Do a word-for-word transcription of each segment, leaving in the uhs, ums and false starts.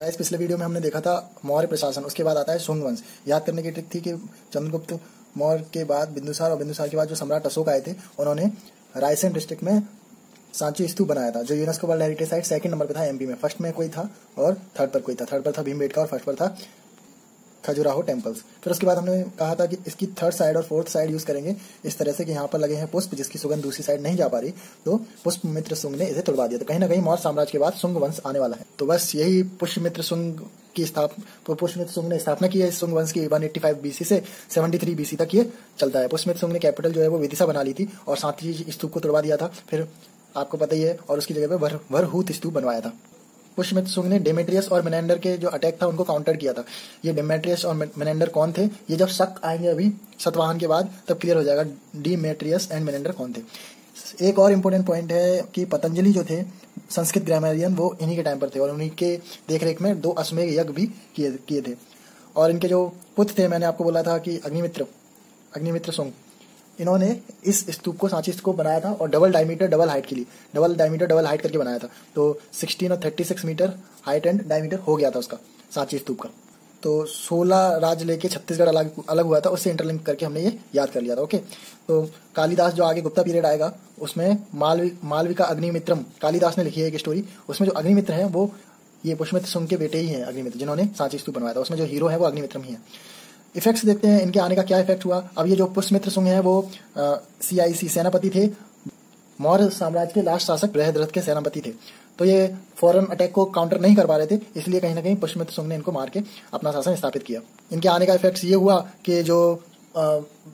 इस पिछले वीडियो में हमने देखा था मौर्य प्रशासन, उसके बाद आता है शुंग वंश। याद करने की ट्रिक थी कि चंद्रगुप्त मौर्य के बाद बिंदुसार और बिंदुसार के बाद जो सम्राट अशोक आए थे, उन्होंने रायसेन डिस्ट्रिक्ट में सांची स्तूप बनाया था, जो UNESCO world heritage site second number पे था एमपी में। फर्स्ट में कोई था और थर्ड पर कोई था। थर्ड पर था भीमबेटका और फर्स्ट पर था खजुराहो टेम्पल्स। फिर उसके बाद हमने कहा था कि इसकी थर्ड साइड और फोर्थ साइड यूज करेंगे इस तरह से कि यहाँ पर लगे हैं पुष्प, जिसकी सुगंध दूसरी साइड नहीं जा पा रही, तो पुष्पमित्र शुंग ने इसे तोड़वा दिया। तो कहीं ना कहीं मौर्य साम्राज्य के बाद शुंग वंश आने वाला है। तो बस यही पुष्पमित्र शुंग की स्थापना पुष्पमित्र शुंग ने स्थापना की है इस शुंग वंश की। एक सौ पचासी बीसी से तिहत्तर बीसी तक ये चलता है। पुष्पमित्र शुंग ने कैपिटल जो है वो विदिशा बना ली थी और साथ ही स्तूप को तोड़वा दिया था। फिर आपको पता ही है, और उसकी जगह पर वरहूत स्तूप बनवाया था। पुष्पमित्र शुंग ने डेमेट्रियस और मेनेंडर के जो अटैक था उनको काउंटर किया था। ये डेमेट्रियस और मेनेंडर कौन थे, ये जब शक आएंगे अभी सतवाहन के बाद तब क्लियर हो जाएगा डेमेट्रियस एंड मेनेंडर कौन थे। एक और इम्पोर्टेंट पॉइंट है कि पतंजलि जो थे संस्कृत ग्रामरियन, वो इन्हीं के टाइम पर थे और उन्हीं के देखरेख में दो अश्वमेध यज्ञ भी किए किए थे। और इनके जो पुत्र थे, मैंने आपको बोला था कि अग्निमित्र अग्निमित्र शुंग, इन्होंने इस स्तूप को सांची स्तूप बनाया था और डबल डायमीटर डबल हाइट के लिए डबल डायमीटर डबल हाइट करके बनाया था। तो सोलह और छत्तीस मीटर हाइट एंड डायमीटर हो गया था उसका सांची स्तूप का। तो सोलह राज्य लेके छत्तीसगढ़ अलग अलग हुआ था, उससे इंटरलिंक करके हमने ये याद कर लिया था। ओके, तो कालिदास जो आगे गुप्ता पीरियड आएगा उसमें मालवी मालविका अग्निमित्रम कालिदास ने लिखी है एक स्टोरी। उसमें जो अग्निमित्र है वो ये पुष्पमित्र शुंग के बेटे ही हैं, अग्निमित्र, जिन्होंने सांची स्तूप बनवाया था। उसमें जो हीरो है वो अग्निमित्रम ही है। इफेक्ट्स देखते हैं इनके आने का क्या इफेक्ट हुआ। अब ये जो पुष्पमित्र शुंग है वो सीआईसी सेनापति थे, मौर्य साम्राज्य के लास्ट शासक बृहद्रथ के सेनापति थे। तो ये फॉरेन अटैक को काउंटर नहीं कर पा रहे थे, इसलिए कहीं ना कहीं पुष्पमित्र शुंग ने इनको मार के अपना शासन स्थापित किया। इनके आने का इफेक्ट ये हुआ कि जो आ,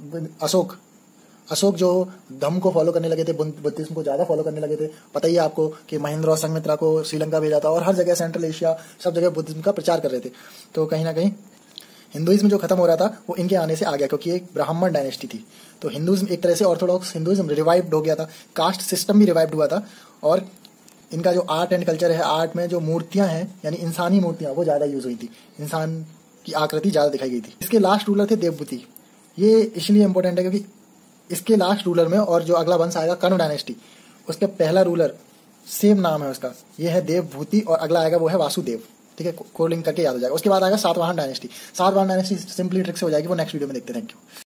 अशोक अशोक जो धम्म को फॉलो करने लगे थे, बुद्धिज्म को ज्यादा फॉलो करने लगे थे। पता ही है आपको कि महेंद्र और संघमित्रा को श्रीलंका भेजा था और हर जगह सेंट्रल एशिया सब जगह बुद्धिज्म का प्रचार कर रहे थे। तो कहीं ना कहीं हिंदुइज्म जो खत्म हो रहा था वो इनके आने से आ गया, क्योंकि एक ब्राह्मण डायनेस्टी थी। तो हिंदुइज्म एक तरह से ऑर्थोडॉक्स हिंदुइज्म रिवाइव्ड हो गया था, कास्ट सिस्टम भी रिवाइव्ड हुआ था। और इनका जो आर्ट एंड कल्चर है, आर्ट में जो मूर्तियां हैं यानी इंसानी मूर्तियां वो ज्यादा यूज हुई थी, इंसान की आकृति ज्यादा दिखाई गई थी। इसके लास्ट रूलर थे देवभूति। ये इसलिए इंपॉर्टेंट है क्योंकि इसके लास्ट रूलर में, और जो अगला वंश आएगा कर्ण डायनेस्टी, उसके पहला रूलर सेम नाम है उसका, ये है देवभूति, और अगला आएगा वो है वासुदेव। ठीक है, कोडिंग करके याद हो जाएगा। उसके बाद आएगा Satavahana dynasty. Satavahana dynasty simply trick से हो जाएगी, वो नेक्स्ट वीडियो में देखते हैं। Thank you.